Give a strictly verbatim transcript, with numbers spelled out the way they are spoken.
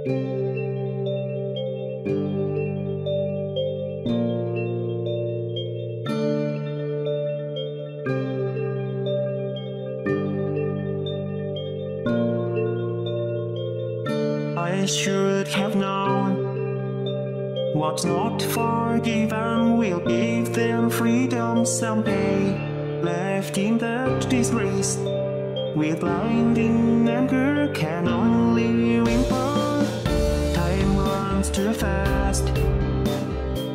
I should have known what's not forgiven will give them freedom someday. Left in that disgrace with blinding anger can only whimper. Time runs too fast.